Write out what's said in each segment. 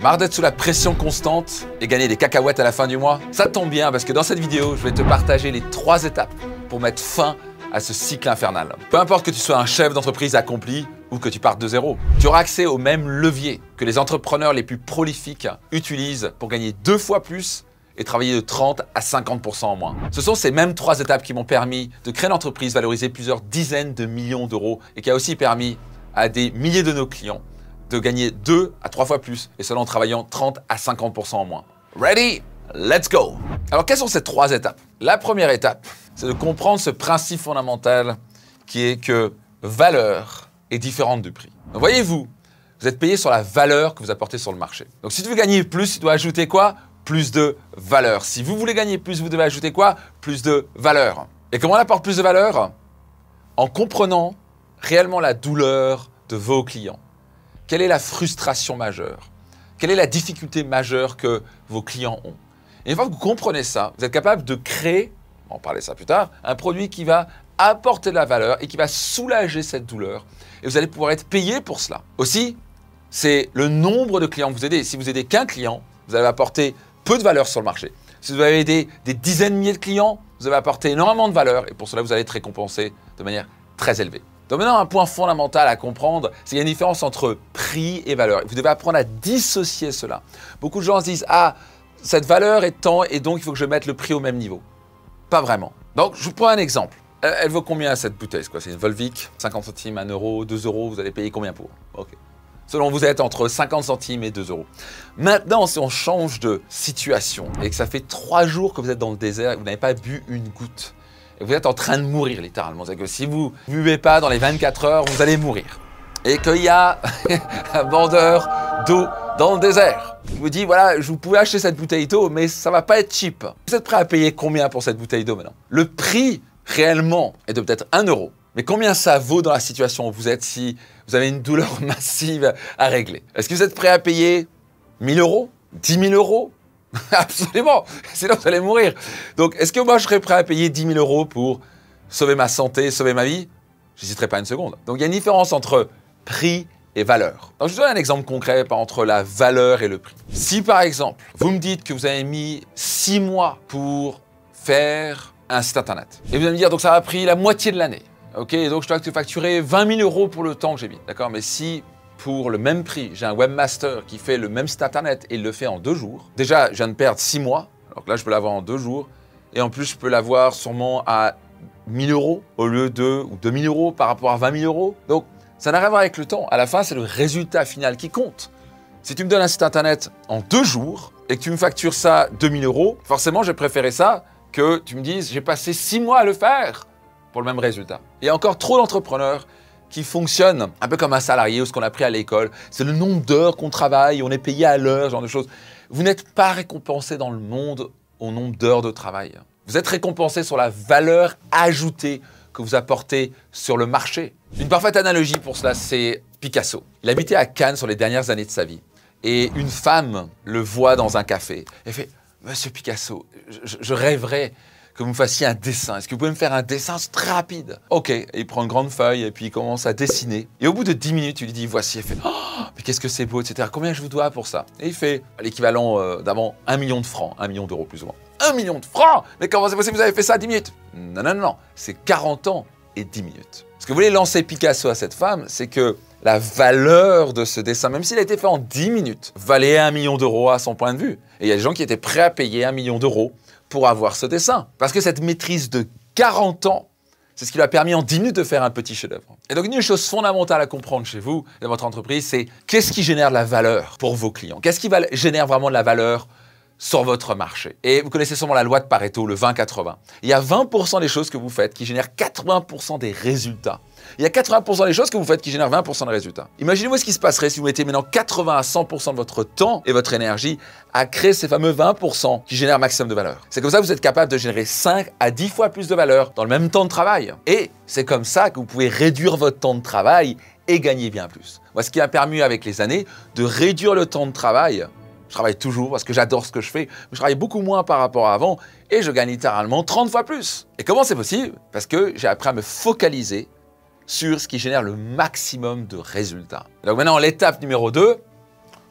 Marre d'être sous la pression constante et gagner des cacahuètes à la fin du mois? Ça tombe bien parce que dans cette vidéo, je vais te partager les 3 étapes pour mettre fin à ce cycle infernal. Peu importe que tu sois un chef d'entreprise accompli ou que tu partes de zéro, tu auras accès aux mêmes leviers que les entrepreneurs les plus prolifiques utilisent pour gagner 2 fois plus et travailler de 30 à 50% en moins. Ce sont ces mêmes 3 étapes qui m'ont permis de créer une entreprise valorisée plusieurs dizaines de millions d'euros et qui a aussi permis à des milliers de nos clients de gagner 2 à 3 fois plus et cela en travaillant 30 à 50% en moins. Ready? Let's go! Alors, quelles sont ces 3 étapes? La première étape, c'est de comprendre ce principe fondamental qui est que valeur est différente du prix. Donc, voyez-vous, vous êtes payé sur la valeur que vous apportez sur le marché. Donc, si tu veux gagner plus, tu dois ajouter quoi? Plus de valeur. Si vous voulez gagner plus, vous devez ajouter quoi? Plus de valeur. Et comment on apporte plus de valeur? En comprenant réellement la douleur de vos clients. Quelle est la frustration majeure? Quelle est la difficulté majeure que vos clients ont? Et une fois que vous comprenez ça, vous êtes capable de créer, on va en parler ça plus tard, un produit qui va apporter de la valeur et qui va soulager cette douleur. Et vous allez pouvoir être payé pour cela. Aussi, c'est le nombre de clients que vous aidez. Si vous aidez qu'un client, vous allez apporter peu de valeur sur le marché. Si vous avez aidé des dizaines de milliers de clients, vous allez apporter énormément de valeur et pour cela, vous allez être récompensé de manière très élevée. Donc maintenant, un point fondamental à comprendre, c'est qu'il y a une différence entre prix et valeur. Vous devez apprendre à dissocier cela. Beaucoup de gens se disent « Ah, cette valeur est tant et donc il faut que je mette le prix au même niveau. » Pas vraiment. Donc, je vous prends un exemple. Elle vaut combien cette bouteille? C'est une Volvic, 50 centimes, 1 euro, 2 euros, vous allez payer combien pour? Ok. Selon vous êtes entre 50 centimes et 2 euros. Maintenant, si on change de situation et que ça fait 3 jours que vous êtes dans le désert et que vous n'avez pas bu une goutte, et vous êtes en train de mourir littéralement, c'est que si vous ne buvez pas dans les 24 heures, vous allez mourir. Et qu'il y a un vendeur d'eau dans le désert. Il vous dit, voilà, vous pouvez acheter cette bouteille d'eau, mais ça ne va pas être cheap. Vous êtes prêt à payer combien pour cette bouteille d'eau maintenant? Le prix réellement est de peut-être 1 euro. Mais combien ça vaut dans la situation où vous êtes si vous avez une douleur massive à régler? Est-ce que vous êtes prêt à payer 1 000 euros? 10 000 euros? Absolument, sinon vous allez mourir. Donc, est-ce que moi je serais prêt à payer 10 000 euros pour sauver ma santé, sauver ma vie? J'hésiterai pas une seconde. Donc, il y a une différence entre prix et valeur. Donc, je vous donne un exemple concret entre la valeur et le prix. Si par exemple, vous me dites que vous avez mis 6 mois pour faire un site internet, et vous allez me dire, donc ça a pris la moitié de l'année. Ok, donc je dois te facturer 20 000 euros pour le temps que j'ai mis. D'accord, mais si pour le même prix, j'ai un webmaster qui fait le même site internet et il le fait en 2 jours. Déjà, je viens de perdre 6 mois, alors que là, je peux l'avoir en 2 jours. Et en plus, je peux l'avoir sûrement à 1 000 euros au lieu de 2 000 euros par rapport à 20 000 euros. Donc, ça n'a rien à voir avec le temps. À la fin, c'est le résultat final qui compte. Si tu me donnes un site internet en 2 jours et que tu me factures ça 2 000 euros, forcément, j'ai préféré ça que tu me dises, j'ai passé 6 mois à le faire pour le même résultat. Il y a encore trop d'entrepreneurs qui fonctionne un peu comme un salarié ou ce qu'on a appris à l'école. C'est le nombre d'heures qu'on travaille, on est payé à l'heure, ce genre de choses. Vous n'êtes pas récompensé dans le monde au nombre d'heures de travail. Vous êtes récompensé sur la valeur ajoutée que vous apportez sur le marché. Une parfaite analogie pour cela, c'est Picasso. Il habitait à Cannes sur les dernières années de sa vie. Et une femme le voit dans un café. Elle fait « Monsieur Picasso, je rêverais que vous me fassiez un dessin. Est-ce que vous pouvez me faire un dessin très rapide? » Ok, et il prend une grande feuille et puis il commence à dessiner. Et au bout de 10 minutes, il lui dit, voici. Elle fait, oh, mais qu'est-ce que c'est beau, etc. Combien je vous dois pour ça? Et il fait l'équivalent d'avant 1 million de francs, 1 million d'euros plus ou moins. 1 million de francs? Mais comment c'est possible, vous avez fait ça à 10 minutes? Non, non, non, non, c'est 40 ans et 10 minutes. Ce que voulait lancer Picasso à cette femme, c'est que la valeur de ce dessin, même s'il a été fait en 10 minutes, valait 1 million d'euros à son point de vue. Et il y a des gens qui étaient prêts à payer 1 million d'euros pour avoir ce dessin. Parce que cette maîtrise de 40 ans, c'est ce qui lui a permis en 10 minutes de faire un petit chef-d'œuvre. Et donc, une chose fondamentale à comprendre chez vous, dans votre entreprise, c'est qu'est-ce qui génère de la valeur pour vos clients? Qu'est-ce qui génère vraiment de la valeur sur votre marché? Et vous connaissez sûrement la loi de Pareto, le 20-80. Il y a 20% des choses que vous faites qui génèrent 80% des résultats. Il y a 80% des choses que vous faites qui génèrent 20% de résultats. Imaginez-vous ce qui se passerait si vous mettez maintenant 80 à 100% de votre temps et votre énergie à créer ces fameux 20% qui génèrent maximum de valeur. C'est comme ça que vous êtes capable de générer 5 à 10 fois plus de valeur dans le même temps de travail. Et c'est comme ça que vous pouvez réduire votre temps de travail et gagner bien plus. Moi, ce qui m'a permis avec les années de réduire le temps de travail. Je travaille toujours parce que j'adore ce que je fais, mais je travaille beaucoup moins par rapport à avant et je gagne littéralement 30 fois plus. Et comment c'est possible? Parce que j'ai appris à me focaliser sur ce qui génère le maximum de résultats. Donc maintenant, l'étape numéro 2,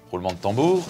roulement de tambour.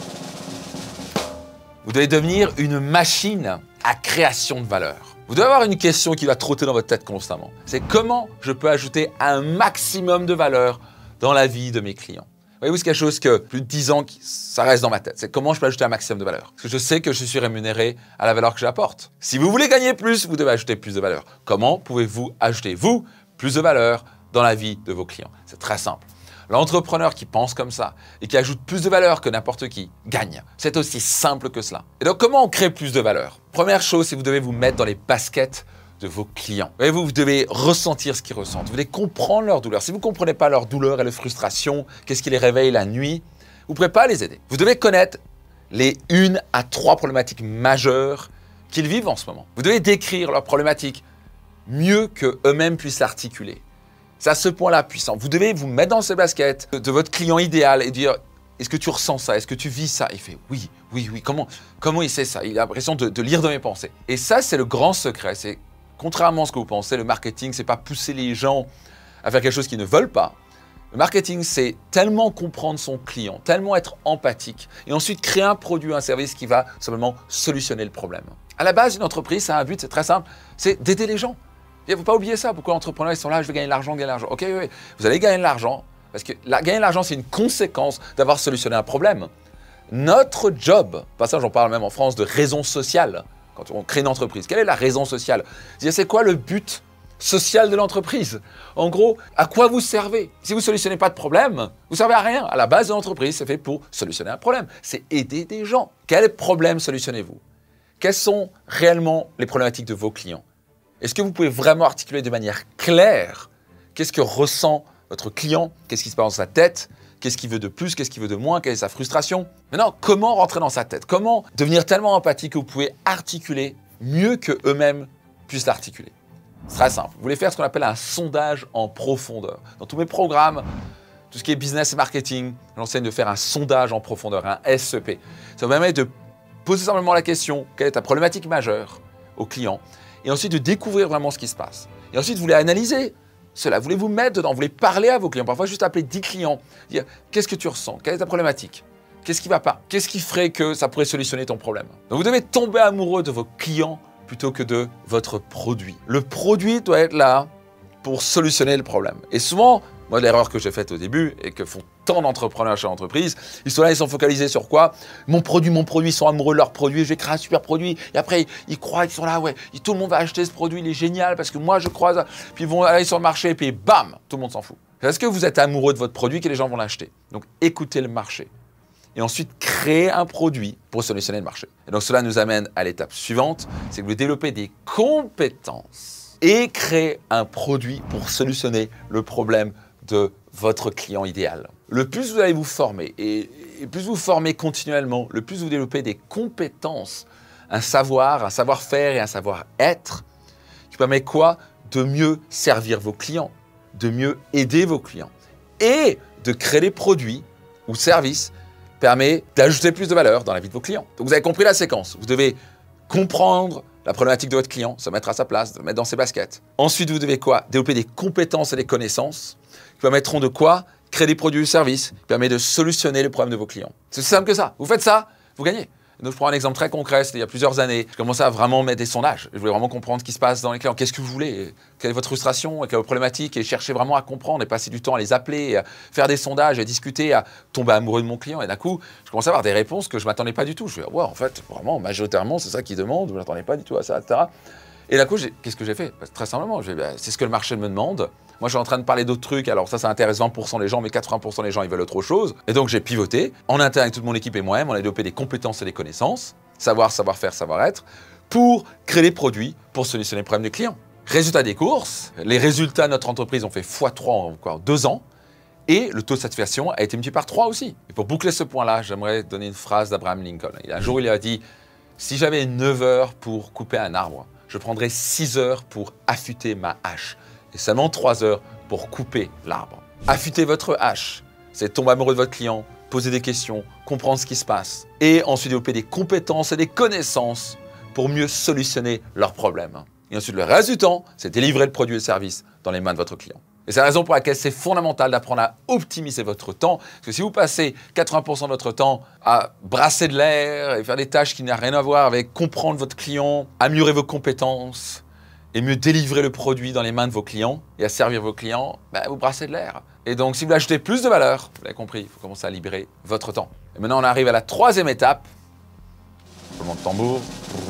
Vous devez devenir une machine à création de valeur. Vous devez avoir une question qui va trotter dans votre tête constamment. C'est comment je peux ajouter un maximum de valeur dans la vie de mes clients. Voyez-vous, c'est quelque chose que plus de 10 ans, ça reste dans ma tête. C'est comment je peux ajouter un maximum de valeur. Parce que je sais que je suis rémunéré à la valeur que j'apporte. Si vous voulez gagner plus, vous devez ajouter plus de valeur. Comment pouvez-vous ajouter, vous, plus de valeur dans la vie de vos clients? C'est très simple. L'entrepreneur qui pense comme ça et qui ajoute plus de valeur que n'importe qui gagne. C'est aussi simple que cela. Et donc, comment on crée plus de valeur? Première chose, c'est que vous devez vous mettre dans les baskets de vos clients. Voyez-vous, vous devez ressentir ce qu'ils ressentent. Vous devez comprendre leur douleur. Si vous ne comprenez pas leur douleur et leur frustration, qu'est-ce qui les réveille la nuit, vous ne pourrez pas les aider. Vous devez connaître les 1 à 3 problématiques majeures qu'ils vivent en ce moment. Vous devez décrire leurs problématiques mieux qu'eux-mêmes puissent l'articuler. C'est à ce point-là puissant. Vous devez vous mettre dans ces baskets de votre client idéal et dire « Est-ce que tu ressens ça? Est-ce que tu vis ça ?» Il fait « Oui, oui, oui. » Comment il sait ça? Il a l'impression de lire dans mes pensées. Et ça, c'est le grand secret. C'est contrairement à ce que vous pensez, le marketing, c'est pas pousser les gens à faire quelque chose qu'ils ne veulent pas. Le marketing, c'est tellement comprendre son client, tellement être empathique et ensuite créer un produit, un service qui va simplement solutionner le problème. À la base, une entreprise, ça a un but, c'est très simple, c'est d'aider les gens. Il ne faut pas oublier ça. Pourquoi les entrepreneurs ils sont là, je veux gagner de l'argent, gagner de l'argent. Ok, oui, vous allez gagner de l'argent parce que gagner de l'argent, c'est une conséquence d'avoir solutionné un problème. Notre job, pas ça, j'en parle même en France de raison sociale, quand on crée une entreprise. Quelle est la raison sociale? C'est quoi le but social de l'entreprise? En gros, à quoi vous servez? Si vous ne solutionnez pas de problème, vous ne servez à rien. À la base de l'entreprise, c'est fait pour solutionner un problème. C'est aider des gens. Quel problème solutionnez-vous? Quelles sont réellement les problématiques de vos clients? Est-ce que vous pouvez vraiment articuler de manière claire qu'est-ce que ressent votre client? Qu'est-ce qui se passe dans sa tête? Qu'est-ce qu'il veut de plus? Qu'est-ce qu'il veut de moins? Quelle est sa frustration? Maintenant, comment rentrer dans sa tête? Comment devenir tellement empathique que vous pouvez articuler mieux qu'eux-mêmes puissent l'articuler? C'est très simple. Vous voulez faire ce qu'on appelle un sondage en profondeur. Dans tous mes programmes, tout ce qui est business et marketing, j'enseigne de faire un sondage en profondeur, un SEP. Ça vous permet de poser simplement la question, quelle est ta problématique majeure au client? Et ensuite de découvrir vraiment ce qui se passe. Et ensuite, vous voulez analyser cela, vous voulez vous mettre dedans, vous voulez parler à vos clients, parfois juste appeler 10 clients, dire qu'est-ce que tu ressens, quelle est ta problématique, qu'est-ce qui ne va pas, qu'est-ce qui ferait que ça pourrait solutionner ton problème. Donc vous devez tomber amoureux de vos clients plutôt que de votre produit. Le produit doit être là pour solutionner le problème. Et souvent, moi, l'erreur que j'ai faite au début et que font tant d'entrepreneurs chez l'entreprise, ils sont là, ils sont focalisés sur quoi? Mon produit, ils sont amoureux de leur produit, je vais créer un super produit. Et après, ils croient qu'ils sont là, ouais, tout le monde va acheter ce produit, il est génial parce que moi, je crois ça. Puis ils vont aller sur le marché et puis bam, tout le monde s'en fout. Est-ce que vous êtes amoureux de votre produit que les gens vont l'acheter? Donc, écoutez le marché. Et ensuite, créez un produit pour solutionner le marché. Et donc, cela nous amène à l'étape suivante, c'est que vous développez des compétences et créez un produit pour solutionner le problème de votre client idéal. Le plus vous allez vous former et plus vous formez continuellement, le plus vous développez des compétences, un savoir-faire et un savoir-être qui permet quoi? De mieux servir vos clients, de mieux aider vos clients et de créer des produits ou services permet d'ajouter plus de valeur dans la vie de vos clients. Donc vous avez compris la séquence. Vous devez comprendre la problématique de votre client, se mettre à sa place, se mettre dans ses baskets. Ensuite, vous devez quoi? Développer des compétences et des connaissances qui permettront de quoi? Créer des produits ou services qui permettent de solutionner les problèmes de vos clients. C'est aussi simple que ça. Vous faites ça, vous gagnez. Donc, je prends un exemple très concret. C'était il y a plusieurs années. Je commençais à vraiment mettre des sondages. Je voulais vraiment comprendre ce qui se passe dans les clients. Qu'est-ce que vous voulez? Quelle est votre frustration? Quelle est votre problématique? Et chercher vraiment à comprendre et passer du temps à les appeler, à faire des sondages, à discuter, à tomber amoureux de mon client. Et d'un coup, je commençais à avoir des réponses que je ne m'attendais pas du tout. Je me disais, ouais, en fait, vraiment, majoritairement, c'est ça qu'ils demandent. Je ne m'attendais pas du tout à ça, etc. Et d'un coup, qu'est-ce que j'ai fait? Très simplement, c'est ce que le marché me demande. Moi, je suis en train de parler d'autres trucs. Alors ça intéresse 20% des gens, mais 80% des gens, ils veulent autre chose. Et donc, j'ai pivoté. En interne, avec toute mon équipe et moi-même, on a développé des compétences et des connaissances. Savoir-faire, savoir-être, pour créer des produits pour solutionner les problèmes des clients. Résultat des courses, les résultats de notre entreprise ont fait x3 en 2 ans et le taux de satisfaction a été multiplié par 3 aussi. Et pour boucler ce point-là, j'aimerais donner une phrase d'Abraham Lincoln. Un jour, il a dit « Si j'avais 9 heures pour couper un arbre, je prendrais 6 heures pour affûter ma hache et seulement 3 heures pour couper l'arbre. » Affûtez votre hache, c'est tomber amoureux de votre client, poser des questions, comprendre ce qui se passe et ensuite développer des compétences et des connaissances pour mieux solutionner leurs problèmes. Et ensuite, le reste du temps, c'est délivrer le produit et le service dans les mains de votre client. Et c'est la raison pour laquelle c'est fondamental d'apprendre à optimiser votre temps. Parce que si vous passez 80% de votre temps à brasser de l'air et faire des tâches qui n'ont rien à voir avec comprendre votre client, améliorer vos compétences et mieux délivrer le produit dans les mains de vos clients et à servir vos clients, vous brassez de l'air. Et donc, si vous voulez ajouter plus de valeur, vous l'avez compris, il faut commencer à libérer votre temps. Et maintenant, on arrive à la troisième étape. Roulement de tambour.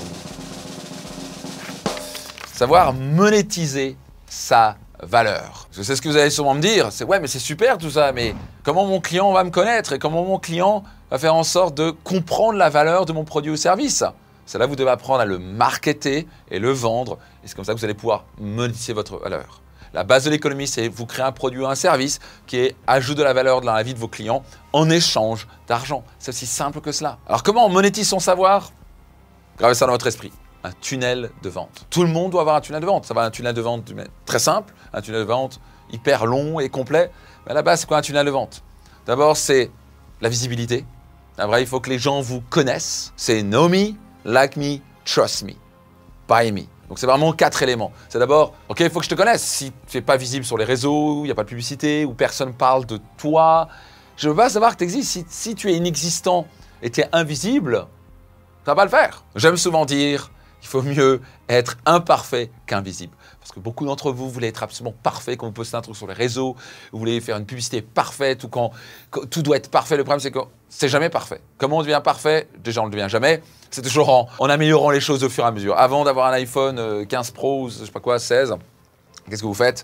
Savoir monétiser sa valeur. Parce que c'est ce que vous allez sûrement me dire, c'est ouais mais c'est super tout ça, mais comment mon client va me connaître et comment mon client va faire en sorte de comprendre la valeur de mon produit ou service? C'est là que vous devez apprendre à le marketer et le vendre et c'est comme ça que vous allez pouvoir monétiser votre valeur. La base de l'économie, c'est vous créer un produit ou un service qui ajoute de la valeur dans la vie de vos clients en échange d'argent. C'est aussi simple que cela. Alors comment on monétise son savoir? Gravez ça dans votre esprit. Un tunnel de vente. Tout le monde doit avoir un tunnel de vente. Ça va un tunnel de vente très simple, un tunnel de vente hyper long et complet. Mais à la base, c'est quoi un tunnel de vente? D'abord, c'est la visibilité. Après, il faut que les gens vous connaissent. C'est know me, like me, trust me, buy me. Donc, c'est vraiment 4 éléments. C'est d'abord, OK, il faut que je te connaisse. Si tu n'es pas visible sur les réseaux, il n'y a pas de publicité, ou personne ne parle de toi, je ne veux pas savoir que tu existes. Si tu es inexistant et tu es invisible, ça ne va pas le faire. J'aime souvent dire, il faut mieux être imparfait qu'invisible. Parce que beaucoup d'entre vous voulez être absolument parfait quand vous postez un truc sur les réseaux, vous voulez faire une publicité parfaite ou quand tout doit être parfait. Le problème, c'est que c'est jamais parfait. Comment on devient parfait? Déjà, on ne le devient jamais. C'est toujours en améliorant les choses au fur et à mesure. Avant d'avoir un iPhone 15 Pro, ou je sais pas quoi, 16, qu'est-ce que vous faites?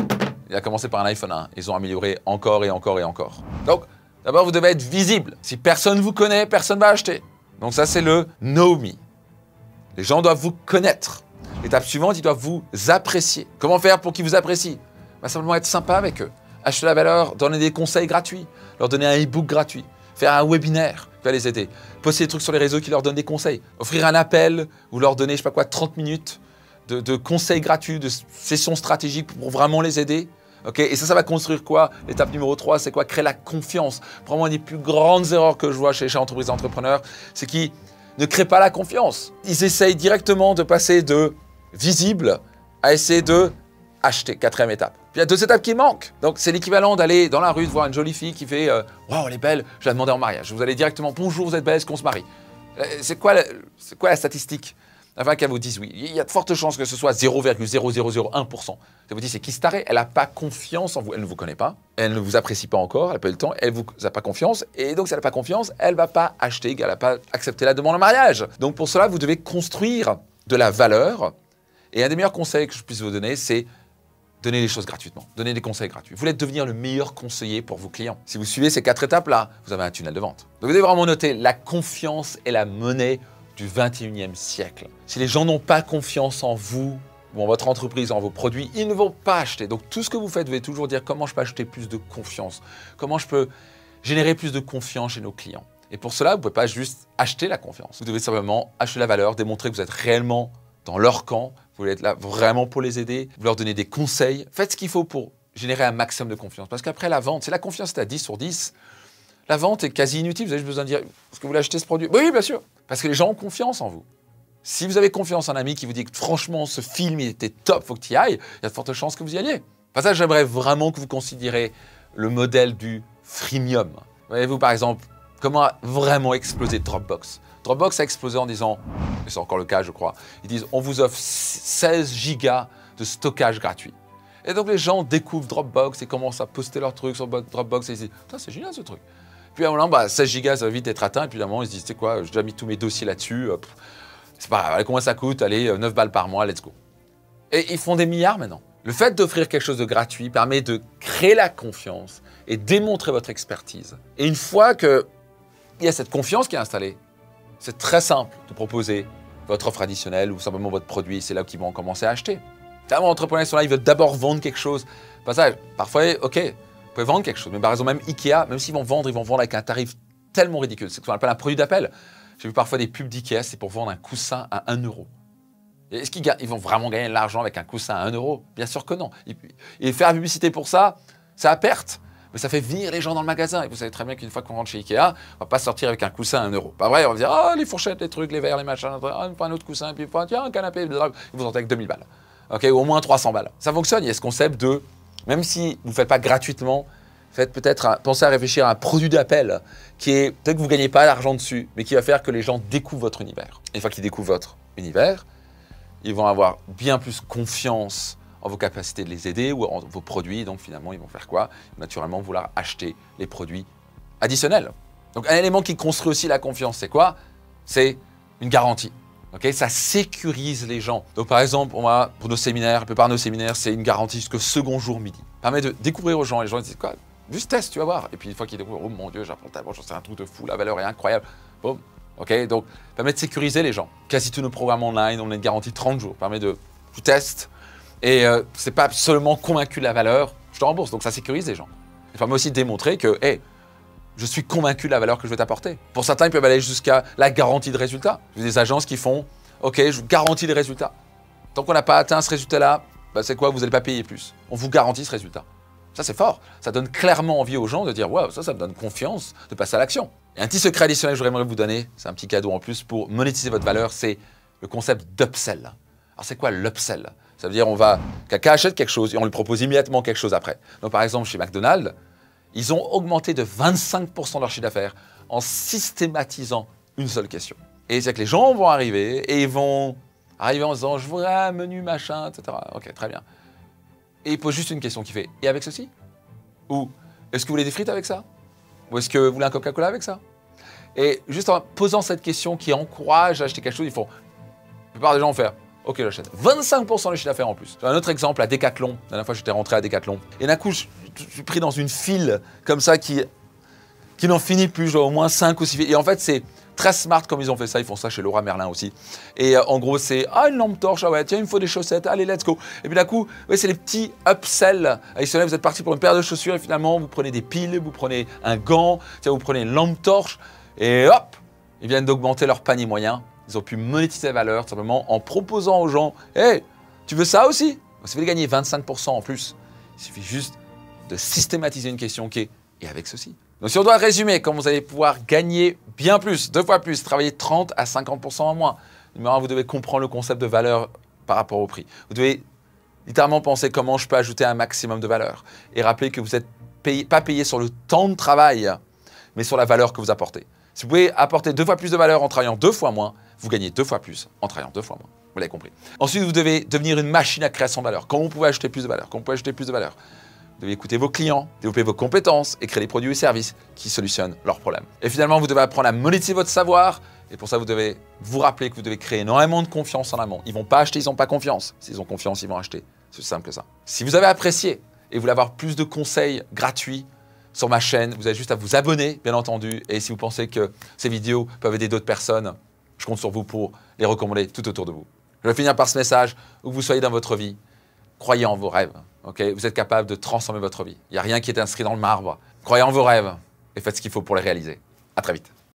Il a commencé par un iPhone 1. Ils ont amélioré encore et encore et encore. Donc, d'abord, vous devez être visible. Si personne ne vous connaît, personne ne va acheter. Donc ça, c'est le know me. Les gens doivent vous connaître. L'étape suivante, ils doivent vous apprécier. Comment faire pour qu'ils vous apprécient? Simplement être sympa avec eux. Acheter la valeur, donner des conseils gratuits, leur donner un e-book gratuit, faire un webinaire qui va les aider, poster des trucs sur les réseaux qui leur donnent des conseils, offrir un appel ou leur donner, je sais pas quoi, 30 minutes de conseils gratuits, de sessions stratégiques pour vraiment les aider. Okay, et ça va construire quoi? L'étape numéro 3, c'est quoi? Créer la confiance. Probablement une des plus grandes erreurs que je vois chez entreprises et entrepreneurs, c'est qu'ils ne créent pas la confiance. Ils essayent directement de passer de visible à essayer de acheter. 4e étape. Puis il y a 2 étapes qui manquent. Donc c'est l'équivalent d'aller dans la rue, de voir une jolie fille qui fait « Waouh, elle est belle, je vais la demander en mariage ». Vous allez directement « Bonjour, vous êtes belle, est-ce qu'on se marie ?» C'est quoi la statistique? Afin qu'elle vous dise oui. Il y a de fortes chances que ce soit 0,0001%. Ça vous dit, c'est qui se tarée? Elle n'a pas confiance en vous. Elle ne vous connaît pas. Elle ne vous apprécie pas encore. Elle n'a pas eu le temps. Elle ne vous a pas confiance. Et donc, si elle n'a pas confiance, elle ne va pas acheter. Elle n'a pas accepté la demande en mariage. Donc, pour cela, vous devez construire de la valeur. Et un des meilleurs conseils que je puisse vous donner, c'est donner les choses gratuitement. Donner des conseils gratuits. Vous voulez devenir le meilleur conseiller pour vos clients. Si vous suivez ces 4 étapes-là, vous avez un tunnel de vente. Donc, vous devez vraiment noter la confiance est la monnaie du 21e siècle. Si les gens n'ont pas confiance en vous, ou en votre entreprise, en vos produits, ils ne vont pas acheter. Donc tout ce que vous faites, vous devez toujours dire comment je peux acheter plus de confiance, comment je peux générer plus de confiance chez nos clients. Et pour cela, vous ne pouvez pas juste acheter la confiance. Vous devez simplement acheter la valeur, démontrer que vous êtes réellement dans leur camp, vous voulez être là vraiment pour les aider, vous leur donnez des conseils. Faites ce qu'il faut pour générer un maximum de confiance. Parce qu'après la vente, si la confiance est à 10 sur 10, la vente est quasi inutile. Vous avez juste besoin de dire, est-ce que vous voulez acheter ce produit? Oui, bien sûr. Parce que les gens ont confiance en vous. Si vous avez confiance en un ami qui vous dit que franchement, ce film, il était top, il faut que tu y ailles, il y a de fortes chances que vous y alliez. Enfin, ça, j'aimerais vraiment que vous considérez le modèle du freemium. Voyez-vous, par exemple, comment a vraiment explosé Dropbox? Dropbox a explosé en disant, et c'est encore le cas, je crois, ils disent, on vous offre 16 gigas de stockage gratuit. Et donc, les gens découvrent Dropbox et commencent à poster leurs trucs sur Dropbox et ils disent, c'est génial ce truc. Puis à un moment, 16 gigas, ça va vite être atteint. Et puis à un moment, ils se disent, tu sais quoi, j'ai déjà mis tous mes dossiers là-dessus. C'est pas grave, allez, combien ça coûte? Allez, 9 balles par mois, let's go. Et ils font des milliards maintenant. Le fait d'offrir quelque chose de gratuit permet de créer la confiance et démontrer votre expertise. Et une fois qu'il y a cette confiance qui est installée, c'est très simple de proposer votre offre additionnelle ou simplement votre produit. C'est là qu'ils vont commencer à acheter. Les entrepreneurs sont là, ils veulent d'abord vendre quelque chose. Parfois, OK. Vous pouvez vendre quelque chose, mais par exemple même Ikea, même s'ils vont vendre avec un tarif tellement ridicule. C'est ce qu'on appelle un produit d'appel. J'ai vu parfois des pubs d'Ikea, c'est pour vendre un coussin à 1 euro. Est-ce qu'ils vont vraiment gagner de l'argent avec un coussin à 1 euro? Bien sûr que non. Et faire la publicité pour ça, c'est à perte. Mais ça fait venir les gens dans le magasin. Et vous savez très bien qu'une fois qu'on rentre chez Ikea, on ne va pas sortir avec un coussin à 1 euro. Pas vrai, on va dire, les fourchettes, les trucs, les verres, les machins, un autre coussin, puis tiens, un canapé, vous sortez avec 2000 balles. OK, ou au moins 300 balles. Ça fonctionne, il y a ce concept de Même si vous ne le faites pas gratuitement, pensez à réfléchir à un produit d'appel qui est, peut-être que vous ne gagnez pas d'argent dessus, mais qui va faire que les gens découvrent votre univers. Et une fois qu'ils découvrent votre univers, ils vont avoir bien plus confiance en vos capacités de les aider ou en vos produits. Donc finalement, ils vont faire quoi? Naturellement, vouloir acheter les produits additionnels. Donc un élément qui construit aussi la confiance, c'est quoi? C'est une garantie. Okay, ça sécurise les gens. Donc par exemple, pour nos séminaires, la plupart de nos séminaires, c'est une garantie jusqu'au second jour midi. Ça permet de découvrir aux gens. Les gens ils disent quoi? Juste test, tu vas voir. Et puis une fois qu'ils découvrent, oh mon Dieu, j'apprends tellement, c'est un truc de fou, la valeur est incroyable. Boum. Ok, donc ça permet de sécuriser les gens. Quasi tous nos programmes online, on a une garantie de 30 jours. Ça permet de tu testes et c'est pas seulement convaincu de la valeur, je te rembourse. Donc ça sécurise les gens. Ça permet aussi de démontrer que, hey, je suis convaincu de la valeur que je vais t'apporter. Pour certains, ils peuvent aller jusqu'à la garantie de résultat. J'ai des agences qui font, OK, je vous garantis les résultats. Tant qu'on n'a pas atteint ce résultat-là, bah, c'est quoi? Vous n'allez pas payer plus. On vous garantit ce résultat. Ça, c'est fort. Ça donne clairement envie aux gens de dire, waouh, ça me donne confiance de passer à l'action. Et un petit secret additionnel que j'aimerais vous donner, c'est un petit cadeau en plus pour monétiser votre valeur, c'est le concept d'upsell. Alors, c'est quoi l'upsell? Ça veut dire, quelqu'un achète quelque chose et on lui propose immédiatement quelque chose après. Donc, par exemple, chez McDonald's, ils ont augmenté de 25% leur chiffre d'affaires en systématisant une seule question. Et c'est que les gens vont arriver et ils vont arriver en disant « je voudrais un menu machin, etc. » Ok, très bien. Et il pose juste une question qui fait « et avec ceci ?» Ou « est-ce que vous voulez des frites avec ça ?» Ou « est-ce que vous voulez un Coca-Cola avec ça ?» Et juste en posant cette question qui encourage à acheter quelque chose, ils font « la plupart des gens vont faire « ok, j'achète. » 25% de chiffre d'affaires en plus. J'ai un autre exemple à Decathlon. La dernière fois, j'étais rentré à Decathlon. Et d'un coup, je suis pris dans une file comme ça qui n'en finit plus, genre au moins 5 ou 6 files. Et en fait, c'est très smart comme ils ont fait ça. Ils font ça chez Laura Merlin aussi. Et en gros, c'est une lampe torche, ah ouais, tiens, il me faut des chaussettes, allez, let's go. Et puis d'un coup, ouais, c'est les petits upsells. Additionnels, vous êtes parti pour une paire de chaussures et finalement, vous prenez des piles, vous prenez un gant, tiens, vous prenez une lampe torche et hop, ils viennent d'augmenter leur panier moyen. Ils ont pu monétiser la valeur tout simplement en proposant aux gens, hey, tu veux ça aussi? Si vous voulez gagner 25% en plus, il suffit juste de systématiser une question qui est « et avec ceci ?» Donc si on doit résumer, comment vous allez pouvoir gagner bien plus, 2 fois plus, travailler 30 à 50% en moins. Numéro 1, vous devez comprendre le concept de valeur par rapport au prix. Vous devez littéralement penser comment je peux ajouter un maximum de valeur. Et rappeler que vous n'êtes pas payé sur le temps de travail, mais sur la valeur que vous apportez. Si vous pouvez apporter 2 fois plus de valeur en travaillant 2 fois moins, vous gagnez 2 fois plus en travaillant 2 fois moins. Vous l'avez compris. Ensuite, vous devez devenir une machine à création de valeur. Comment vous pouvez acheter plus de valeur? Comment vous pouvez acheter plus de valeur? Vous devez écouter vos clients, développer vos compétences et créer des produits et services qui solutionnent leurs problèmes. Et finalement, vous devez apprendre à monétiser votre savoir. Et pour ça, vous devez vous rappeler que vous devez créer énormément de confiance en amont. Ils ne vont pas acheter, ils n'ont pas confiance. S'ils ont confiance, ils vont acheter. C'est aussi simple que ça. Si vous avez apprécié et vous voulez avoir plus de conseils gratuits sur ma chaîne, vous avez juste à vous abonner, bien entendu. Et si vous pensez que ces vidéos peuvent aider d'autres personnes, je compte sur vous pour les recommander tout autour de vous. Je vais finir par ce message, où que vous soyez dans votre vie, croyez en vos rêves. Okay? Vous êtes capable de transformer votre vie. Il n'y a rien qui est inscrit dans le marbre. Croyez en vos rêves et faites ce qu'il faut pour les réaliser. À très vite.